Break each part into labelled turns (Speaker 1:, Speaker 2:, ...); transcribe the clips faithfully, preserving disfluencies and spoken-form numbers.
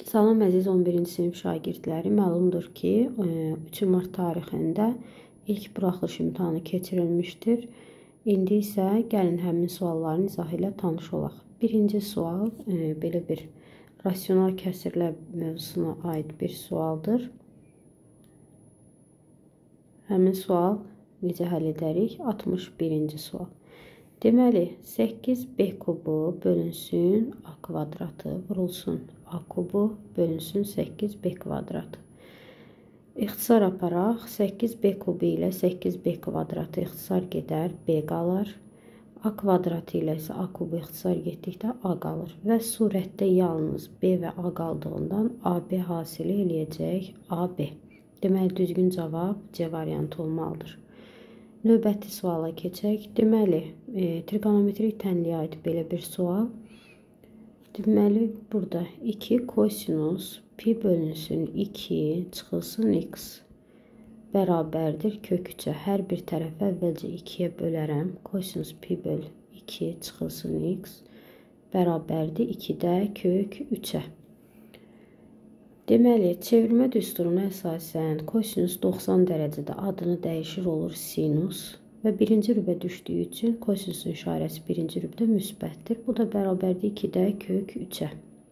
Speaker 1: Salam əziz on birinci sinif şagirdləri, məlumdur ki, üç mart tarixində ilk buraxılış imtahanı keçirilmişdir. İndi isə gəlin həmin sualların izahı ilə tanış olaq. Birinci sual belə bir rasional kəsirlər mövzusuna aid bir sualdır. Həmin sual necə həll edərik? altmış birinci sual. Deməli, səkkiz b kubu bölünsün a kvadratı vurulsun. A kubu bölünsün səkkiz b kvadratı. İxtisar aparaq. səkkiz b kubu ilə səkkiz b kvadratı ixtisar gedər, b qalır. A kvadratı ilə isə a kubu ixtisar getdikdə a qalır. Və surətdə yalnız b və a qaldığından a b hasili eləyəcək a b. Deməli, düzgün cavab C variantı olmalıdır. Növbəti suala keçək. Deməli, e, trigonometrik tənliyə aid belə bir sual. Deməli, burada iki kosinus pi bölünsün iki çıxılsın x bərabərdir kök üçə. Hər bir tərəfə əvvəlcə ikiyə bölərəm. Kosinus pi böl iki çıxılsın x bərabərdir ikidə kök üçə. Deməli, çevirmə düsturuna əsasən kosinus doxsan dərəcədə adını dəyişir olur sinus və birinci rübə düşdüyü üçün kosinusun işarəsi birinci rübdə müsbətdir. Bu da bərabərdir ikidə kök üçə.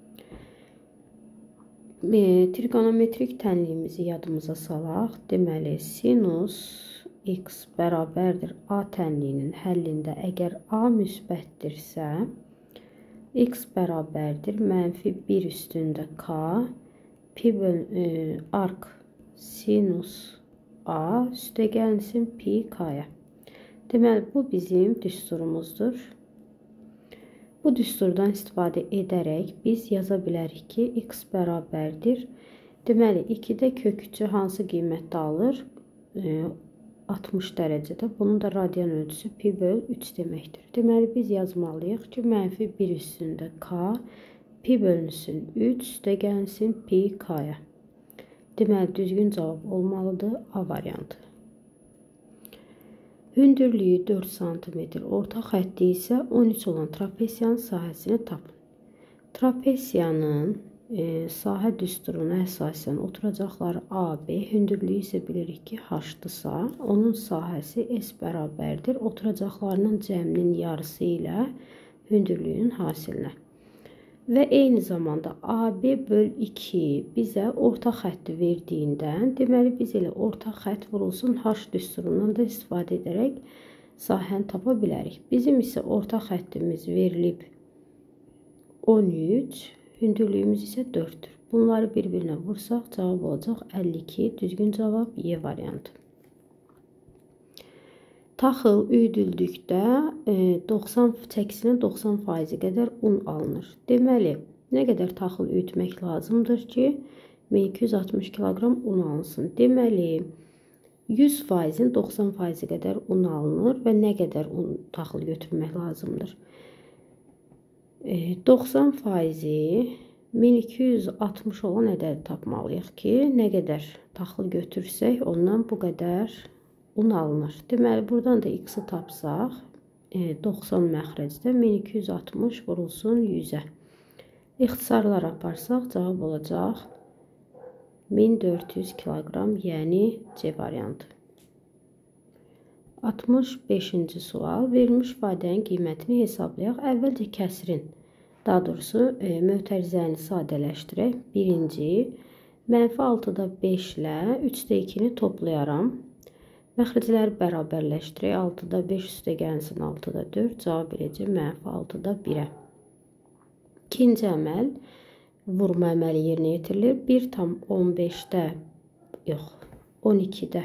Speaker 1: E, trigonometrik tənliyimizi yadımıza salaq. Deməli, sinus x bərabərdir a tənliyinin həllində əgər a müsbətdirsə, x bərabərdir mənfi bir üstündə k pi böl e, arc sinus a üstə gəlsin pi k'ya. Deməli, bu bizim düsturumuzdur. Bu düsturdan istifadə edərək biz yaza bilərik ki, x bərabərdir. Deməli, ikidə kök üçü hansı qiymətdə alır? E, altmış dərəcədə. Bunun da radian ölçüsü pi böl üç deməkdir. Deməli, biz yazmalıyıq ki, mənfi bir üstündə k pi bölünsün üç üstə gəlsin pi k'ya. Deməli, düzgün cavab olmalıdır A variantı. Hündürlüyü dörd santimetr, orta xətti isə on üç olan trapesiyanın sahəsini tapın. Trapesiyanın e, sahə düsturuna əsasən oturacaqları A, B, hündürlüyü isə bilirik ki, H-dırsa, onun sahəsi S bərabərdir. Oturacaqlarının cəminin yarısı ilə hündürlüyünün hasilinə. Və eyni zamanda A B böl iki bizə orta xətti verdiyindən, deməli biz elə orta xətt vurulsun H düsturundan da istifadə edərək sahəni tapa bilərik. Bizim isə orta xəttimiz verilib on üç, hündürlüyümüz isə dörddür. Bunları bir-birinə vursaq cavab olacaq əlli iki, düzgün cavab Y variantı. Taxıl üyüdüldükdə doxsan çəkisinin doxsan faizi qədər un alınır. Deməli, nə qədər taxıl üyütmək lazımdır ki, min iki yüz altmış kiloqram un alınsın. Deməli, yüz faizin doxsan faizi qədər un alınır və nə qədər un taxıl götürmək lazımdır? doxsan faizi min iki yüz altmış olan ədədi tapmalıyıq ki, nə qədər taxıl götürsək, ondan bu qədər un alınır. Deməli, buradan da x-i tapsaq, doxsan məxrəcdə min iki yüz altmış vurulsun yüzə. İxtisarlar aparsaq, cavab olacaq min dörd yüz kiloqram, yəni C variantı. altmış beşinci sual. Verilmiş ifadənin qiymətini hesablayaq. Əvvəlcə kəsirin, daha doğrusu mötərizəni sadələşdirək. Birinci, mənfi altıda beş ilə üçdə ikini toplayaram. Məxrəcləri bərabərləşdirək. altıda beş üstə gəlsin altıda dörd. Cavab verəcək mənfi altıda birə. İkinci əməl vurma əməli yerinə yetirilir. bir tam on beşdə, yox, on ikidə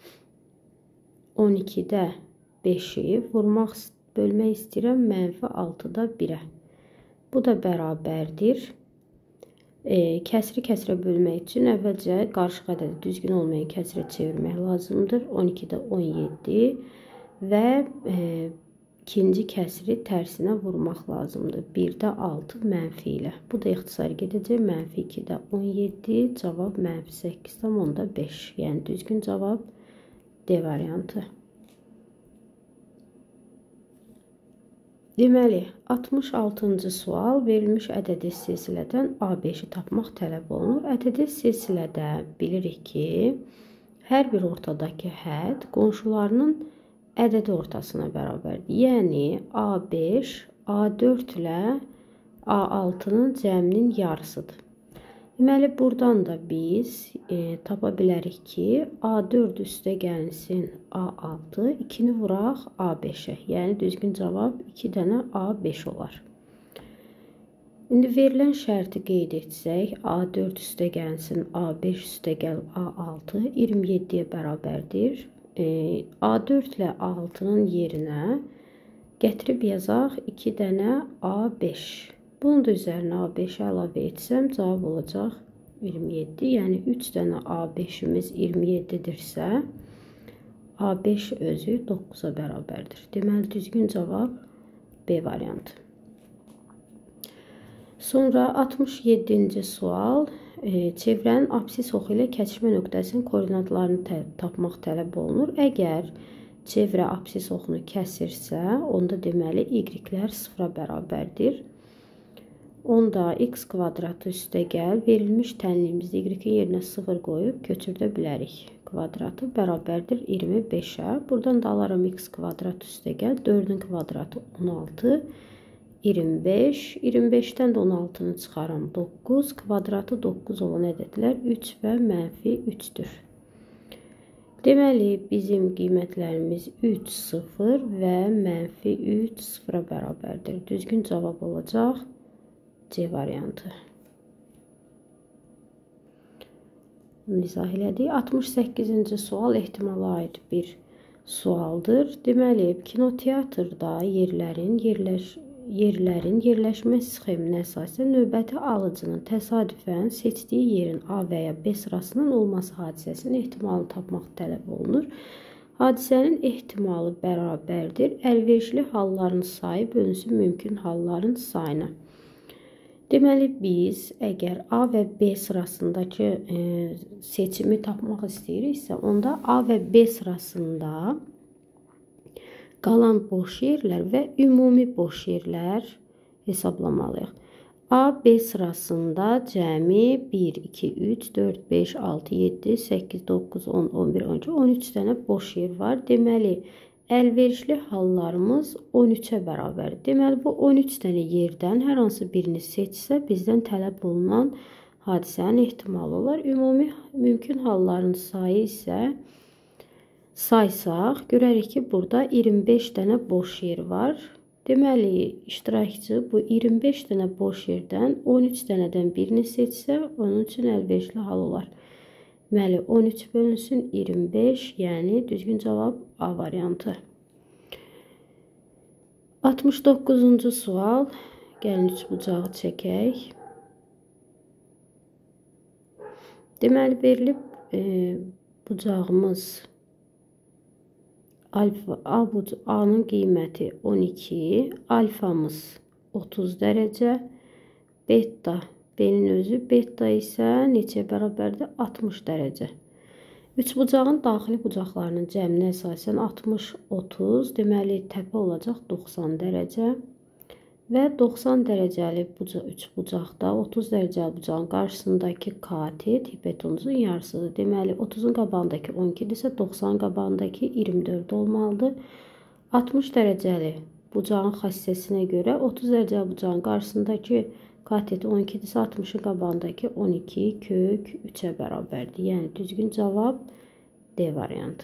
Speaker 1: on ikidə beşi vurmaq, bölmək istəyirəm mənfi altıda birə. Bu da bərabərdir. E, kəsri kəsrə bölmək üçün əvvəlcə qarışıq ədədi düzgün olmayan kəsrə çevirmək lazımdır. on ikidə on yeddi və e, ikinci kəsri tərsinə vurmaq lazımdır. birdə altı mənfi ilə. Bu da ixtisar gedəcək. Mənfi ikidə on yeddi, cavab mənfi səkkiz tam onda beş. Yəni düzgün cavab D variantı. Deməli, altmış altıncı sual verilmiş ədədi silsilədən A beşi tapmaq tələb olunur. Ədədi silsilədə bilirik ki, hər bir ortadakı hədd qonşularının ədədi ortasına bərabərdir. Yəni, A beş, A dörd ilə A altının cəminin yarısıdır. Deməli, buradan da biz e, tapa bilərik ki, A dörd üstə gəlsin A altı, ikini vuraq A beşə. Yəni, düzgün cavab iki dənə A beş olar. İndi verilən şərti qeyd etsək, A dörd üstə gəlsin A beş üstə gəl A altı, iyirmi yeddiyə bərabərdir. E, A dörd ilə A altının yerinə gətirib yazaq iki dənə A beş. Bunun da üzərinə A beşi əlavə etsəm, cavab olacaq iyirmi yeddi. Yəni, üç dənə A beşimiz iyirmi yeddidirsə, A beş özü doqquza bərabərdir. Deməli, düzgün cavab B variantı. Sonra altmış yeddinci sual. E, çevrənin apsis oxu ilə kəsişmə nöqtəsinin koordinatlarını tə tapmaq tələb olunur. Əgər çevrə apsis oxunu kəsirsə, onda deməli, y-lər sıfıra bərabərdir. Onda x kvadratı üstə gəl, verilmiş tənliyimizdə y-in yerinə sıfır qoyub köçürdə bilərik. Kvadratı bərabərdir iyirmi beşə. Buradan da alaram x kvadratı üstə gəl, dördün kvadratı on altı, iyirmi beş. iyirmi beşdən də on altını çıxaram doqquz, kvadratı doqquz olan ədədlər üç və mənfi üçdür. Deməli, bizim qiymətlərimiz üç, sıfır və mənfi üç sıfıra bərabərdir. Düzgün cavab olacaq C variantı. Bunu izah elədik. altmış səkkizinci sual ehtimala aid bir sualdır. Deməli, kinoteatrda yerlərin, yerləş, yerlərin yerləşmə sxeminə əsasən növbəti alıcının təsadüfən seçdiyi yerin A və ya B sırasının olması hadisəsinin ehtimalını tapmaq tələb olunur. Hadisənin ehtimalı bərabərdir əlverişli halların sayı bölünsün mümkün halların sayına. Deməli, biz əgər A və B sırasındakı e, seçimi tapmaq istəyiriksə, onda A və B sırasında qalan boş yerlər və ümumi boş yerlər hesablamalıyıq. A, B sırasında cəmi bir, iki, üç, dörd, beş, altı, yeddi, səkkiz, doqquz, on, on bir, on iki, on üç dənə boş yer var. Deməli, əlverişli hallarımız on üçə bərabər. Deməli, bu on üç dənə yerdən hər hansı birini seçsə, bizdən tələb olunan hadisənin ehtimalı olar. Ümumi mümkün halların sayı isə saysaq, görərik ki, burada iyirmi beş dənə boş yer var. Deməli, iştirakçı bu iyirmi beş dənə boş yerdən on üç dənədən birini seçsə, onun üçün əlverişli hal olar. Deməli, on üç bölünsün iyirmi beş, yəni düzgün cavab A variantı. altmış doqquzuncu sual. Gəlin üç bucağı çəkək. Deməli, verilib e, bucağımız alfa, A bucağı, A'nın qiyməti on iki, alfamız otuz dərəcə, beta B-nin özü, beta isə neçə bərabərdir? altmış dərəcə. üç bucağın daxili bucaqlarının cəminə əsasən altmış, otuz, deməli təpə olacaq doxsan dərəcə və doxsan dərəcəli bucaq, üç bucaqda otuz dərəcəli bucağın qarşısındakı katet hipotenuzun yarısıdır. Deməli, otuzun qabağındakı on ikidirsə, doxsanın qabağındakı iyirmi dörd olmalıdır. altmış dərəcəli bucağın xassəsinə görə otuz dərəcəli bucağın qarşısındakı kateti on ikidirsə, altmışın qabağındakı on iki kök üçə bərabərdir. Yəni, düzgün cavab D variantı.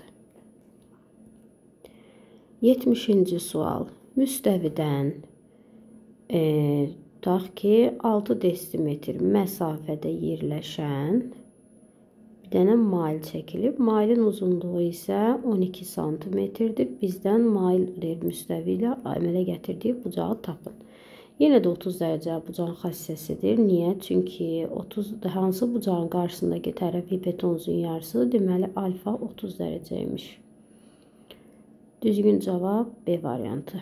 Speaker 1: yetmişinci sual. Müstəvidən e, tutaq ki, altı desimetr məsafədə yerləşən bir dənə mail çəkilib. Mailin uzunluğu isə on iki santimetrdir. Bizdən mail müstəvi ilə əmələ gətirdiyi bucağı tapın. Yenə də otuz dərəcə bucağın xassəsidir. Niyə? Çünki otuz, hansı bucağın qarşısındakı tərəf hipotenuzun yarısıdır. Deməli, alfa otuz dərəcəymiş. Düzgün cavab B variantı.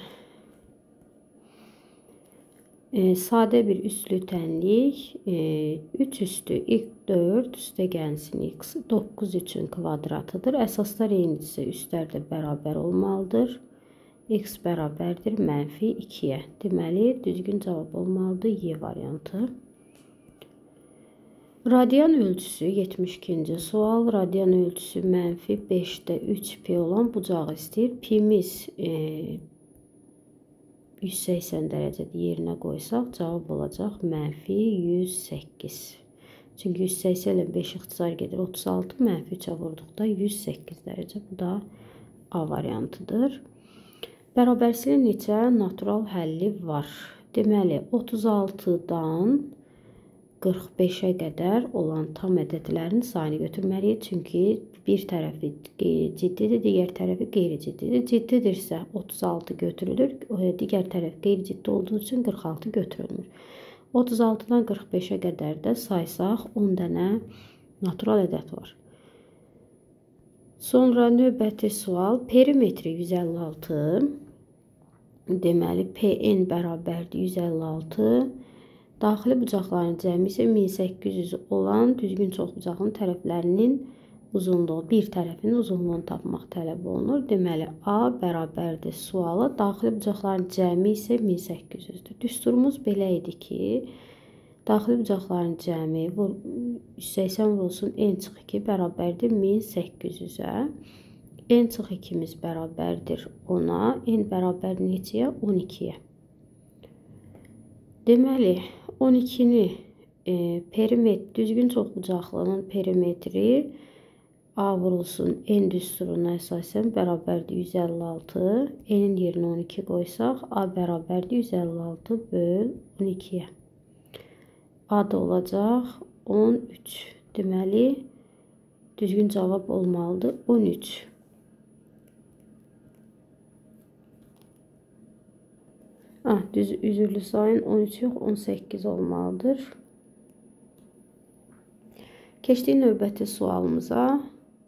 Speaker 1: E, sadə bir üslü tənlik. E, üç üstü x dörd üstə gəlsin x doqquz üçün kvadratıdır. Əsaslar eynidirsə üstlər də bərabər olmalıdır. X bərabərdir mənfi ikiyə. Deməli, düzgün cavab olmalıdır Y variantı. Radian ölçüsü yetmiş ikinci sual. Radian ölçüsü mənfi beşdə üç pi olan bucağı istəyir. Pimiz e, yüz səksən dərəcədə yerinə qoysaq cavab olacaq mənfi yüz səkkiz. Çünki yüz səksən ilə beş ixtisar gedir. otuz altı mənfi üçə vurduqda yüz səkkiz dərəcə. Bu da A variantıdır. Bərabərsinin neçə natural həlli var? Deməli, otuz altıdan qırx beşə qədər olan tam ədədlərin sayını götürməliyik. Çünki bir tərəfi ciddidir, digər tərəfi qeyri-ciddidir. Ciddidirsə otuz altı götürülür, digər tərəf qeyri-ciddi olduğu üçün qırx altı götürülmür. otuz altıdan qırx beşə qədər də saysaq on dənə natural ədəd var. Sonra növbəti sual. Perimetri yüz əlli altı. Deməli, P N bərabərdir yüz əlli altı. Daxili bucaqların cəmi isə min səkkiz yüz olan düzgün çoxbucaqlının tərəflərinin uzunluğu, bir tərəfinin uzunluğunu tapmaq tələb olunur. Deməli, A bərabərdir suala. Daxili bucaqların cəmi isə min səkkiz yüzdür. Düsturumuz belə idi ki, daxili bucaqların cəmi yüz səksən vurulsun n çıx iki bərabərdir min səkkiz yüzə. N çıx ikimiz bərabərdir ona. N bərabər neçəyə? on ikiyə. Deməli, on ikini e, perimetr, düzgün çoxbucaqlının perimetri A vurulsun n düsturuna əsasən bərabərdir yüz əlli altı. N'in yerinə on iki qoysaq, A bərabərdir yüz əlli altı böl on ikiyə. A da olacaq on üç. Deməli, düzgün cavab olmalıdır on üç. Ah, düz üzürlü sayın on üç yox, on səkkiz olmalıdır. Keçdik növbəti sualımıza.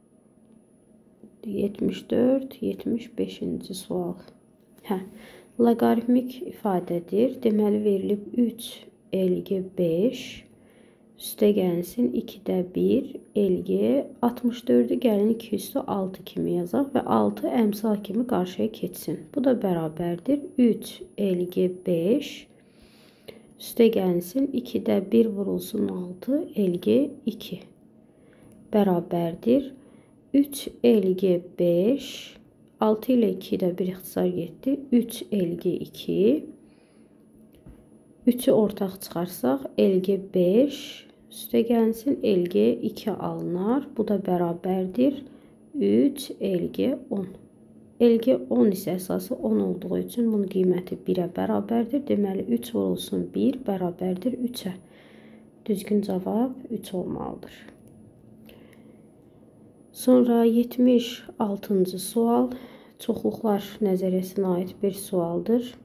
Speaker 1: yetmiş dörd, yetmiş beşinci sual. Hə, loqaritmik ifadədir. Deməli, verilib üç elgi beş. Üstə gəlsin ikidə bir elgi altmış dördü gəlin iki üstü altı kimi yazaq və altı əmsal kimi qarşıya keçsin. Bu da bərabərdir üç elgi beş. Üstə gəlsin ikidə bir vurulsun altı elgi iki. Bərabərdir üç elgi beş. altı ilə ikidə bir ixtisar getdi. üç elgi iki. üçü ortaq çıxarsaq elgi beş. Üstə gəlsin elgi iki alınar. Bu da bərabərdir üç elgi on. Elgi on isə əsası on olduğu üçün bunun qiyməti birə bərabərdir. Deməli, üç vurulsun bir bərabərdir üçə. Düzgün cavab üç olmalıdır. Sonra yetmiş altıncı sual. Çoxluqlar nəzəriyyəsinə aid bir sualdır.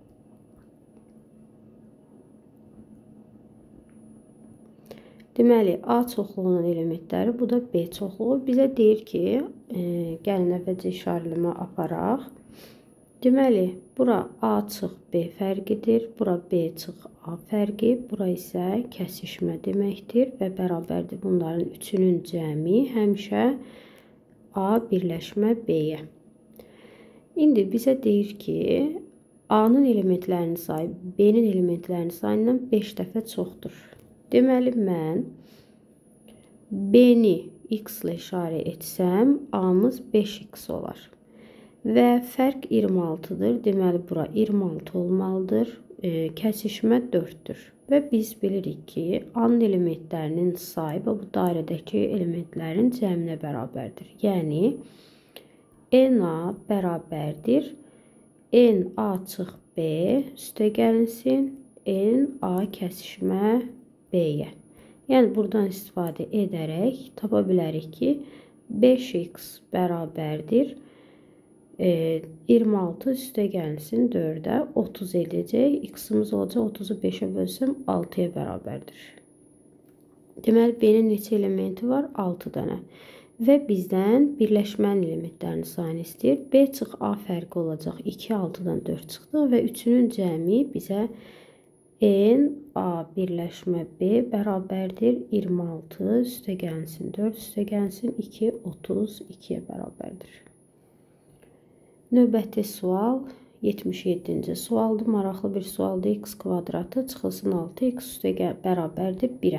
Speaker 1: Deməli, A çoxluğunun elementləri, bu da B çoxluğu. Bizə deyir ki, e, gəlin əvvəlcə işarələmə aparaq. Deməli, bura A çıx B fərqidir, bura B çıx A fərqi, bura isə kəsişmə deməkdir və bərabərdir bunların üçünün cəmi həmişə A birləşmə B-yə. İndi bizə deyir ki, A-nın elementlərinin sayı B-nin elementlərinin sayından beş dəfə çoxdur. Deməli, mən B-ni X ilə işarə etsəm, A-mız beş X olar. Və fərq iyirmi altıdır. Deməli, bura iyirmi altı olmalıdır. E, kəsişmə dörddür. Və biz bilirik ki, A-nın elementlərinin sayı bu dairədəki elementlərin cəminə bərabərdir. Yəni, N A bərabərdir N A çıx B üstə gəlinsin N A kəsişmə B-yə. Yəni, buradan istifadə edərək tapa bilərik ki, beş X bərabərdir e, iyirmi altı üstə gəlsin dördə otuz edəcək. X-imiz olacaq otuzu beşə bölsəm altıya bərabərdir. Deməli, B-nin neçə elementi var? altı dənə. Və bizdən birləşmənin elementlərini sayını istəyir. B çıx A fərqi olacaq. iki altıdan dörd çıxdı və üçünün cəmi bizə N A birləşmə B bərabərdir iyirmi altı üstə gəlsin dörd üstə gəlsin iki otuz ikiyə bərabərdir. Növbəti sual yetmiş yeddinci sualdır. Maraqlı bir sualdır. X kvadratı çıxılsın altı x üstə bərabərdir birə.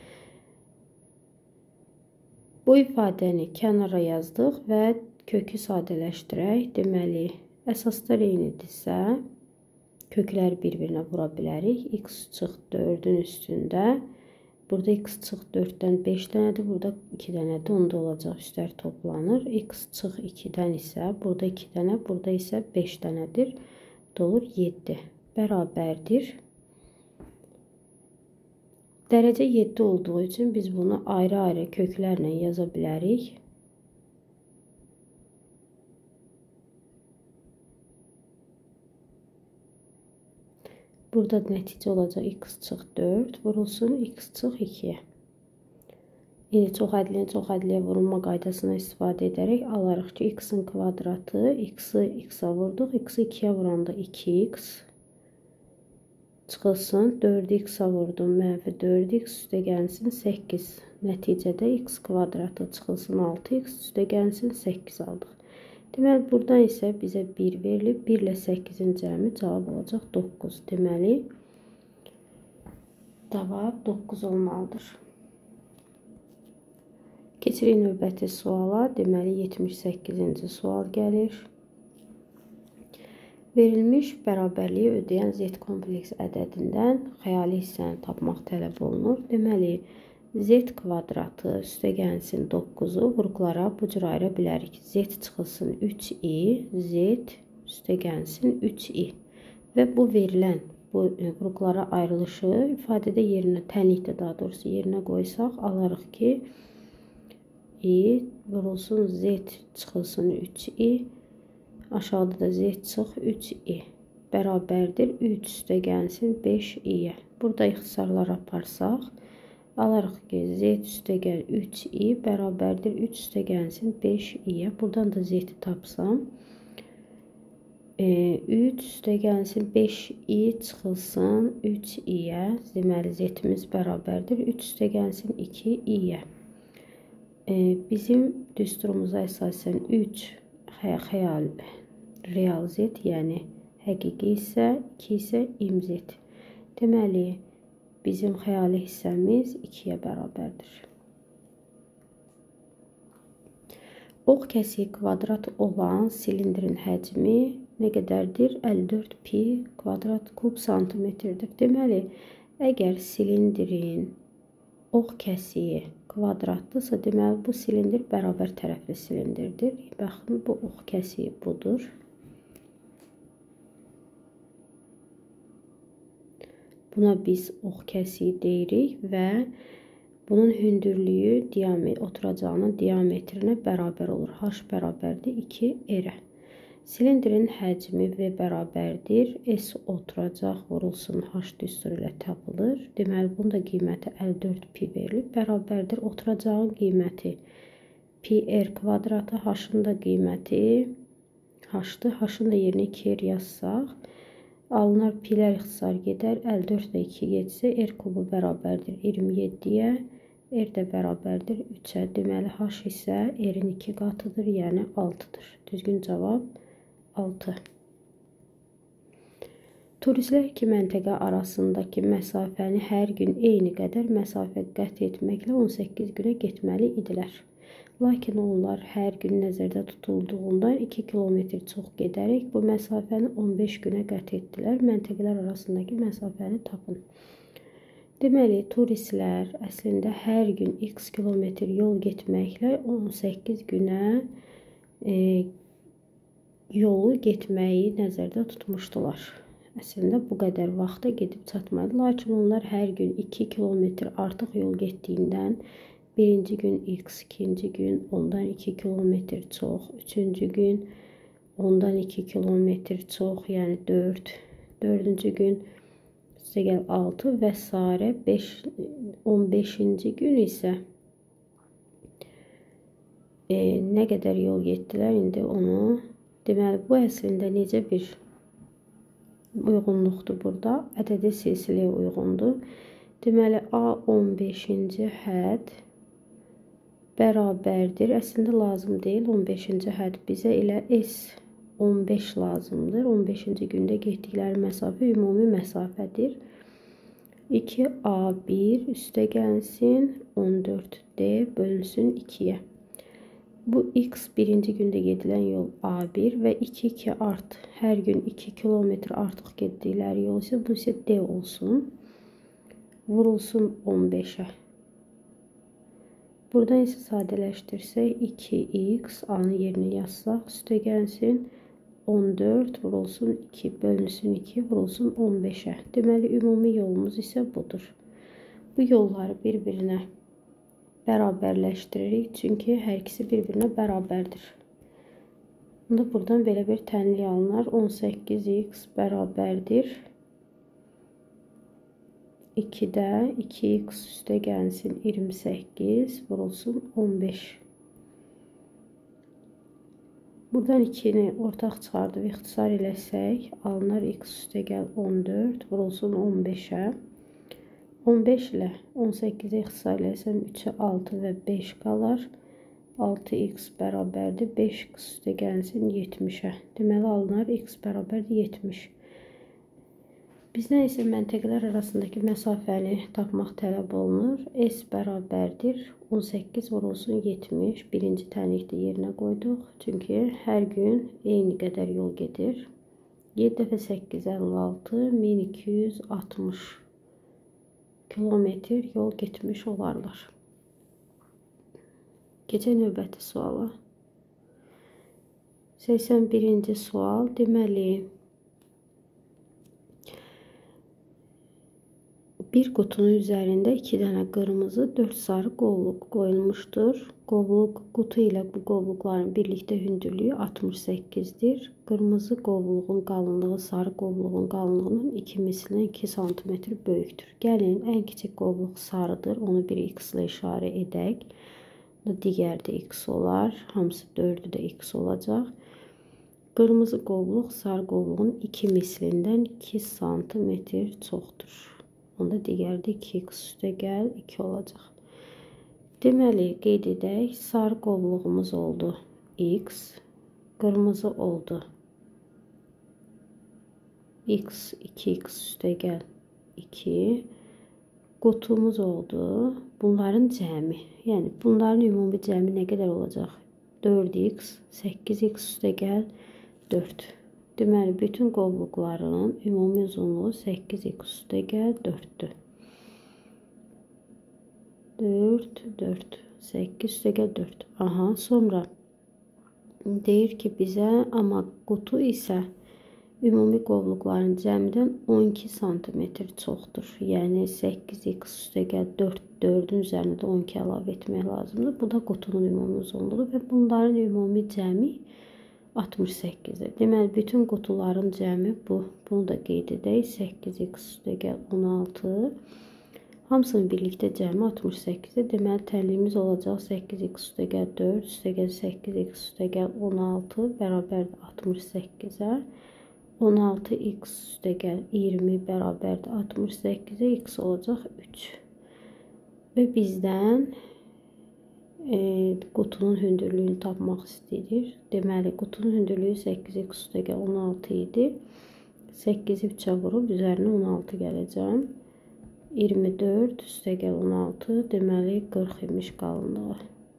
Speaker 1: Bu ifadəni kənara yazdıq və kökü sadələşdirək. Deməli, əsaslar eynidirsə, kökləri bir-birinə vura bilərik. X çıx dördün üstündə. Burada x çıx dörddən beş dənədir. Burada iki dənədir. Onda olacaq üstlər toplanır. X çıx ikidən isə burada iki dənə, burada isə beş dənədir. Olur yeddi. Bərabərdir. Dərəcə yeddi olduğu üçün biz bunu ayrı-ayrı köklərlə yaza bilərik. Burada nəticə olacaq x çıx dörd vurulsun x çıx ikiyə. İndi çoxədliyə çoxədliyə vurulma qaydasına istifadə edərək alarıq ki, x-in kvadratı, x-i x-a vurduq, x-i ikiyə vuranda iki x çıxılsın, dörd x-a vurdum, mənfi dörd x üstə gəlsin səkkiz. Nəticədə x kvadratı çıxılsın altı x üstə gəlsin səkkiz aldıq. Deməli, buradan isə bizə bir verilib, bir ilə səkkizin cəmi cavab olacaq doqquz. Deməli, cavab doqquz olmalıdır. Keçirik növbəti suala. Deməli, yetmiş səkkizinci sual gəlir. Verilmiş bərabərliyi ödəyən Z kompleks ədədindən xəyali hissəni tapmaq tələb olunur. Deməli, Z kvadratı üstə gəlsin doqquzu vurğulara bu cür ayıra bilərik. Z çıxılsın üç i, Z üstə gəlsin üç i. Və bu verilən bu vurğulara ayrılışı ifadədə yerinə, tənlikdə daha doğrusu yerinə qoysaq, alarıq ki, i vurulsun Z çıxılsın üç i. Aşağıda da Z çıx üç i bərabərdir üç üstə gəlsin beş i-yə. Burada ixtisarlar aparsaq, alarıq ki, Z üstə gəl üç i bərabərdir üç üstə gəlsin beş i-yə. Buradan da Z-i tapsam, üç üstə gəlsin beş i çıxılsın üç i-yə. Deməli, Z-imiz bərabərdir üç üstə gəlsin iki i-yə. Bizim düsturumuza əsasən üç xəyal real Z, yəni həqiqi isə iki isə imZ. Deməli, bizim xəyali hissəmiz ikiyə bərabərdir. Ox kəsiyi kvadrat olan silindrin həcmi nə qədərdir? əlli dörd pi kvadrat kub santimetrdir. Deməli, əgər silindrin ox kəsiyi kvadratdırsa, deməli, bu silindir bərabər tərəfli silindirdir. Baxın, bu ox kəsiyi budur. Buna biz ox kəsiyi deyirik və bunun hündürlüyü diametr, oturacağının diametrinə bərabər olur. H bərabərdir iki r-ə. Silindrin həcmi V bərabərdir. S oturacaq vurulsun H düsturu ilə tapılır. Deməli, bunun da qiyməti əlli dörd pi verilib. Bərabərdir oturacağın qiyməti pi r kvadratı. H-ın da qiyməti H-dır. H-ın da yerinə iki r yazsaq, alınar pilər ixtisar gedər. əlli dörd ilə iki getsə, r kubu bərabərdir iyirmi yeddiyə. R də bərabərdir üçə. Deməli, H isə r-in iki qatıdır, yəni altıdır. Düzgün cavab altı. Turistlər iki məntəqə arasındakı məsafəni hər gün eyni qədər məsafə qət etməklə on səkkiz günə getməli idilər. Lakin onlar hər gün nəzərdə tutulduğundan iki kilometr çox gedərək bu məsafəni on beş günə qət etdilər. Məntəqələr arasındakı məsafəni tapın. Deməli, turistlər əslində hər gün x kilometr yol getməklə on səkkiz günə e, yolu getməyi nəzərdə tutmuşdular. Əslində bu qədər vaxta gedib çatmadı. Lakin onlar hər gün iki kilometr artıq yol getdiyindən birinci gün x, ikinci gün ondan iki kilometr çox, üçüncü gün ondan iki kilometr çox, yəni dörd, dördüncü gün sizə gəl altı və s. beş, on beşinci gün isə e, nə qədər yol getdilər, indi onu deməli, bu əslində necə bir uyğunluqdur burada? Ədədi silsiləyə uyğundur. Deməli, A on beşinci hədd bərabərdir. Əslində lazım deyil. on beşinci hədd bizə elə S on beş lazımdır. on beşinci gündə getdikləri məsafə ümumi məsafədir. iki A bir üstə gəlsin on dörd D bölünsün ikiyə. Bu X birinci gündə gedilən yol A bir və iki iki art. Hər gün iki kilometr artıq getdikləri yol isə bu isə D olsun. Vurulsun on beşə. Buradan isə sadələşdirsək iki X A-nın yerinə yazsaq üstə gəlsin on dörd vurulsun iki bölünsün iki vurulsun on beşə. Deməli ümumi yolumuz isə budur. Bu yolları bir-birinə bərabərləşdiririk. Çünki hər ikisi bir-birinə bərabərdir. Bunda buradan belə bir tənlik alınır. on səkkiz X bərabərdir. ikidə iki X üstə gəlsin iyirmi səkkiz vurulsun on beş. Buradan ikini ortaq çıxardıb ixtisar eləsək alınır X üstə gəl on dörd vurulsun on beşə. on beş ilə on səkkizi ixtisar eləsəm üçə altı və beş qalar. altı X bərabərdir. beş X üstə gəlsin yetmişə. Deməli alınır X bərabərdir yetmiş. Bizdən isə məntəqələr arasındakı məsafəni tapmaq tələb olunur. S bərabərdir on səkkiz vurulsun yetmiş. Birinci tənlikdə yerinə qoyduq. Çünki hər gün eyni qədər yol gedir. yeddi dəfə səkkiz əlli altı min iki yüz altmış kilometr yol getmiş olarlar. Keçək növbəti suala. səksən birinci sual. Deməli, bir qutunun üzərində iki dənə qırmızı, dörd sarı qovluq qoyulmuşdur. Qovluq, qutu ilə bu qovluqların birlikdə hündürlüyü altmış səkkizdir. Qırmızı qovluğun qalınlığı sarı qovluğun qalınlığının iki mislindən iki santimetr böyükdür. Gəlin, ən kiçik qovluq sarıdır. Onu bir X ilə işarə edək. Digər də X olar. Hamısı dördü də X olacaq. Qırmızı qovluq sarı qovluğun iki mislindən iki santimetr çoxdur. Onda digərdə iki X üstə gəl iki olacaq. Deməli, qeyd edək. Sarı qovluğumuz oldu X. Qırmızı oldu X, iki X üstə gəl iki. Qutumuz oldu. Bunların cəmi. Yəni, bunların ümumi cəmi nə qədər olacaq? dörd X, səkkiz X üstə gəl dörd. Deməli, bütün qovluqların ümumi uzunluğu səkkiz X üstə gəl dörddür. dörd, dörd. səkkiz üstə gəl dörd. Aha, sonra deyir ki, bizə, amma qutu isə ümumi qovluqların cəmidən on iki santimetr çoxdur. Yəni, səkkiz X üstə gəl dörd, dördün üzərində də on iki əlavə etmək lazımdır. Bu da qutunun ümumi uzunluğu və bunların ümumi cəmi altmış səkkizdir. Deməli, bütün qutuların cəmi bu. Bunu da qeyd edək. səkkiz X üstə gəl on altı. Hamısının birlikdə cəmi altmış səkkizdir. Deməli, tənliyimiz olacaq səkkiz X üstə gəl dörd, üstə gəl səkkiz X üstə gəl on altı, bərabərdir altmış səkkizə. on altı X üstə gəl iyirmi, bərabərdir altmış səkkizə, X olacaq üç. Və bizdən e, qutunun hündürlüyünü tapmaq istəyirik. Deməli, qutunun hündürlüyü səkkiz X üstə gəl on altı idi. səkkizi üçə vurub üzərinə on altı gələcəm. iyirmi dörd üstə gəl on altı, deməli qırx imiş qalınlığı.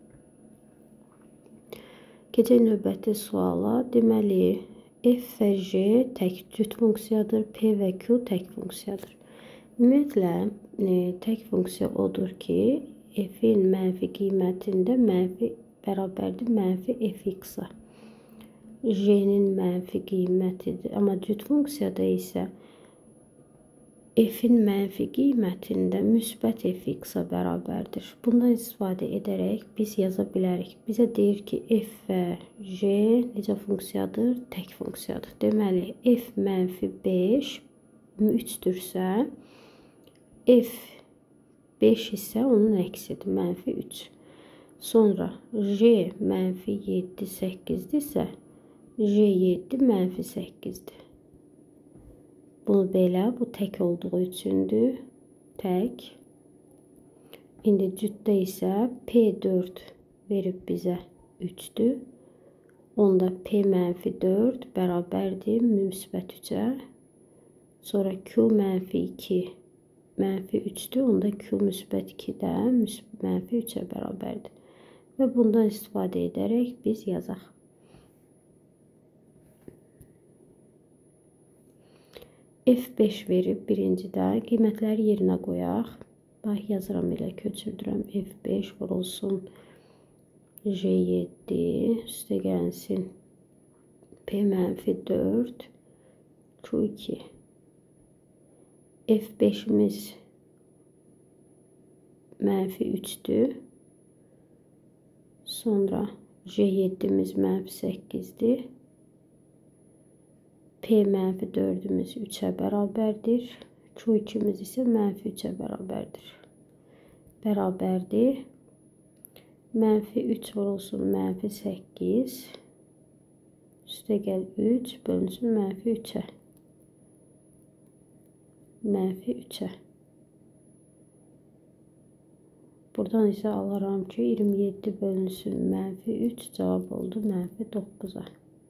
Speaker 1: Keçək növbəti suala. Deməli, F və J tək cüt funksiyadır, P və Q tək funksiyadır. Ümumiyyətlə, e, tək funksiya odur ki, F-in mənfi qiymətində mənfi bərabərdir mənfi F X-a. J-nin mənfi qiymətidir. Amma cüt funksiyada isə F-in mənfi qiymətində müsbət F X-a bərabərdir. Bundan istifadə edərək biz yaza bilərik. Bizə deyir ki, F və J necə funksiyadır? Tək funksiyadır. Deməli, F mənfi beş üçdürsə, F beş isə onun əksidir, mənfi üç. Sonra J mənfi yeddi səkkizdirsə, J yeddi mənfi səkkizdir. Bunu belə, bu tək olduğu üçündür. Tək. İndi cütdə isə P dörd verib bizə üçdür. Onda P mənfi dörd bərabərdir müsbət üçə. Sonra Q mənfi iki mənfi üçdür. Onda Q müsbət iki də mənfi üçə bərabərdir. Və bundan istifadə edərək biz yazaq. F beş verib birincidə. Qiymətləri yerinə qoyaq. Bax, yazıram elə, köçürdürəm. F beş vurulsun J yeddi üstə gəlsin P mənfi dörd Q iki. F beşimiz mənfi üçdür. Sonra J yeddimiz mənfi səkkizdir. P mənfi dördümüz üçə bərabərdir. Q ikimiz isə mənfi üçə bərabərdir. Bərabərdir. Mənfi üç vurulsun mənfi səkkiz. Üstə gəl üç bölünsün mənfi üçə. Mənfi üçə. Buradan isə alaram ki, iyirmi yeddi bölünsün mənfi üç cavab oldu mənfi doqquza.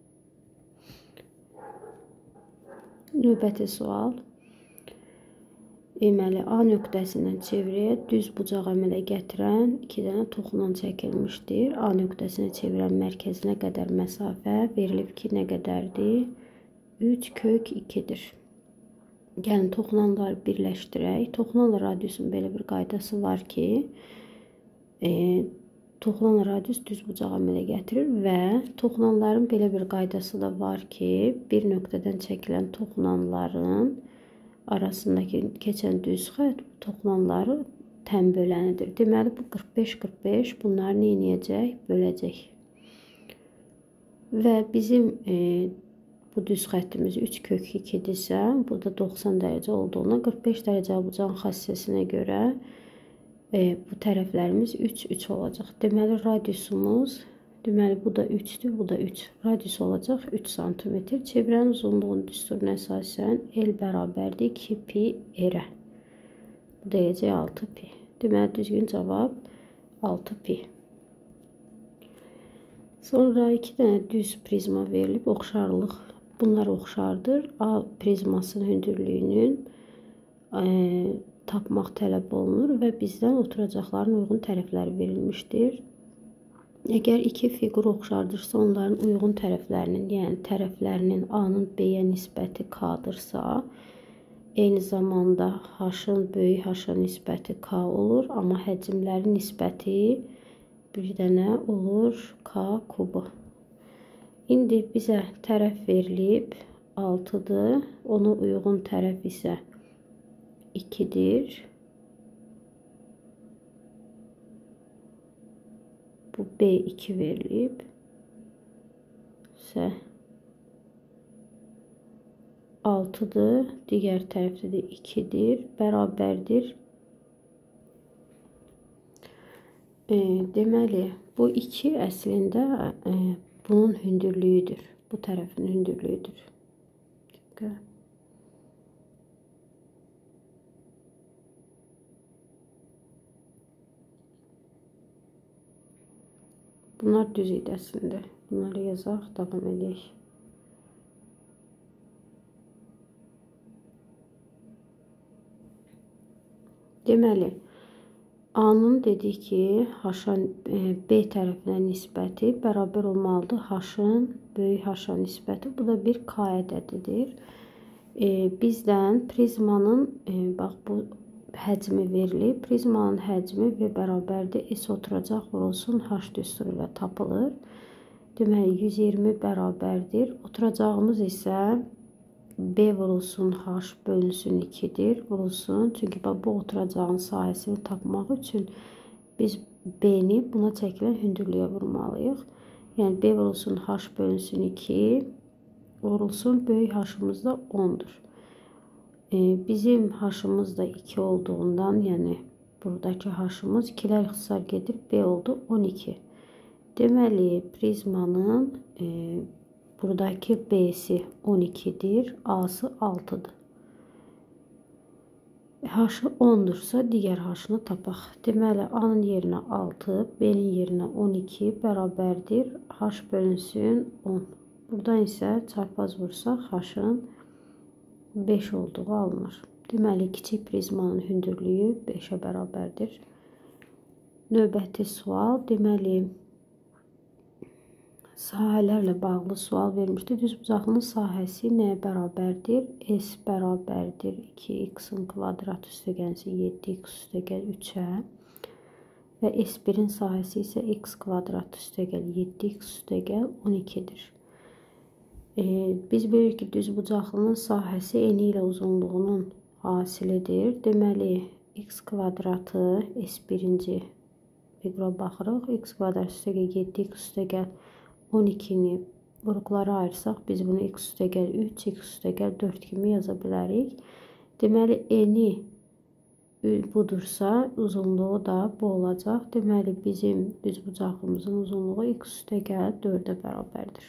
Speaker 1: Növbəti sual. Deməli, A nöqtəsindən çevrəyə düz bucaq əmələ gətirən iki dənə toxunan çəkilmişdir. A nöqtəsinə çevirən mərkəzinə qədər məsafə verilib ki, nə qədərdir? üç kök ikidir. Gəlin, toxunanları birləşdirək. Toxunan radiusun belə bir qaydası var ki, e, toxunan radius düz bucaq əmələ gətirir və toxunanların belə bir qaydası da var ki, bir nöqtədən çəkilən toxunanların arasındakı keçən düz xətt toxunanları tən bölənidir. Deməli, bu qırx beş qırx beş bunları nə edəcək? Böləcək. Və bizim e, bu düz xəttimiz üç kök ikidirsə, burada doxsan dərəcə olduğuna qırx beş dərəcə bucağın xassəsinə görə e, bu tərəflərimiz üç üç olacaq. Deməli, radiusumuz, deməli, bu da üçdür, bu da üç. Radius olacaq üç santimetr. Çevrənin uzunluğunun düsturuna əsasən L bərabərdir iki pi R-ə. Bu deyəcək altı pi. Deməli, düzgün cavab altı pi. Sonra iki dənə düz prizma verilib, oxşarlıq. Bunlar oxşardır. A prizmasının hündürlüyünün e, tapmaq tələb olunur və bizdən oturacaqların uyğun tərəfləri verilmişdir. Əgər iki fiqur oxşardırsa, onların uyğun tərəflərinin, yəni tərəflərinin A-nın B-yə nisbəti K-dırsa, eyni zamanda H-ın böyük H-a nisbəti K olur, amma həcmlərin nisbəti bir dənə olur K kubu. İndi bizə tərəf verilib altıdır, ona uyğun tərəf isə ikidir. Bu B iki verilib. İsə altıdır. Digər tərəfdə də ikidir. Bərabərdir. E, deməli, bu iki əslində e, bunun hündürlüyüdür. Bu tərəfin hündürlüyüdür. Diqqət. Bunlar düz idi əslində. Bunları yazaq, davam edək. Deməli, A-nın dedik ki, H-a B tərəfinə nisbəti bərabər olmalıdır H-ın böyük H-a nisbəti. Bu da bir K ədədidir. E, bizdən prizmanın, e, bax bu həcmi verilib. Prizmanın həcmi və bərabərdə S oturacaq vurulsun H düsturu ilə tapılır. Deməli, yüz iyirmi bərabərdir. Oturacağımız isə B vurulsun H bölünsün ikidir. Vurulsun. Çünki bu oturacağın sahəsini tapmaq üçün biz B-ni buna çəkilən hündürlüyə vurmalıyıq. Yəni, B vurulsun H bölünsün iki. Vurulsun böyük H-ımız da ondur. Bizim H-ımız da iki olduğundan, yəni buradakı H-ımız ikiler ixtisar gedib B oldu on iki. Deməli, prizmanın e, buradakı B'si on ikidir, A'sı altıdır. H-ı ondursa digər H-ını tapaq. Deməli, A-nın yerinə altı, B-nin yerinə on iki bərabərdir. H bölünsün on. Buradan isə çarpaz vursaq H-ın beş olduğu alınır. Deməli, kiçik prizmanın hündürlüyü beşə bərabərdir. Növbəti sual, deməli, sahələrlə bağlı sual vermişdi. Düzbucaqlının sahəsi nəyə bərabərdir? S bərabərdir iki x-in kvadrat üstəgəlsi yeddi x üstəgəl üçə və S birin sahəsi isə x kvadrat üstəgəl yeddi x üstəgəl on ikidir. E, biz bilirik ki, düzbucaqlının sahəsi eni ilə uzunluğunun hasilidir. Deməli, x kvadratı S birinci fiqura baxırıq. X kvadrat üstəgəl yeddi x üstəgəl on ikini vuruqlara ayırsaq, biz bunu x üstəgəl üç, x üstəgəl dörd kimi yaza bilərik. Deməli, eni budursa, uzunluğu da bu olacaq. Deməli, bizim düzbucaqlımızın uzunluğu x üstəgəl dördə bərabərdir.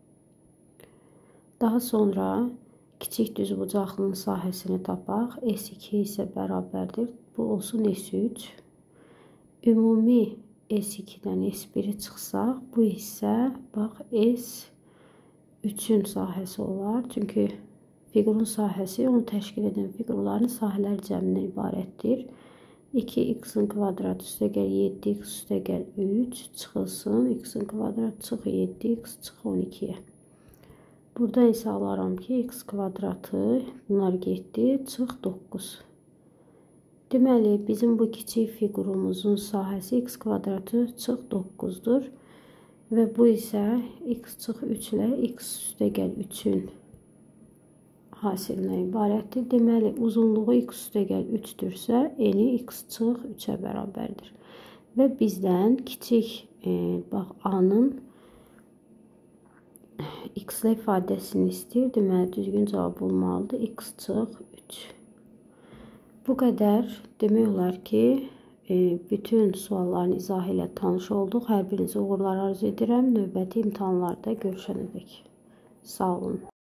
Speaker 1: Daha sonra kiçik düzbucaqlının sahəsini tapaq. S iki isə bərabərdir. Bu olsun S üç. Ümumi S ikidən S biri çıxsaq, bu isə bax S üçün sahəsi olar. Çünki fiqurun sahəsi onu təşkil edən fiqurların sahələr cəmindən ibarətdir. iki x-in kvadrat üstəgəl yeddi x üstəgəl üç çıxılsın. X-in kvadrat çıx yeddi x çıx on ikiyə. Buradan isə alaram ki, x kvadratı bunlar getdi, çıx doqquz. Deməli, bizim bu kiçik fiqurumuzun sahəsi x kvadratı çıx doqquzdur. Və bu isə x çıx üç ilə x üstəgəl üçün hasilinə ibarətdir. Deməli, uzunluğu x üstəgəl üçdürsə, eni x çıx üçə bərabərdir. Və bizdən kiçik, e, bax, A-nın x-lə ifadəsini istəyir. Deməli, düzgün cavab olmalıdır. X çıx üç. Bu qədər. Demək olar ki, e, bütün sualların izahı ilə tanış olduq. Hər birinizə uğurlar arzu edirəm. Növbəti imtahanlarda görüşənədək. Sağ olun.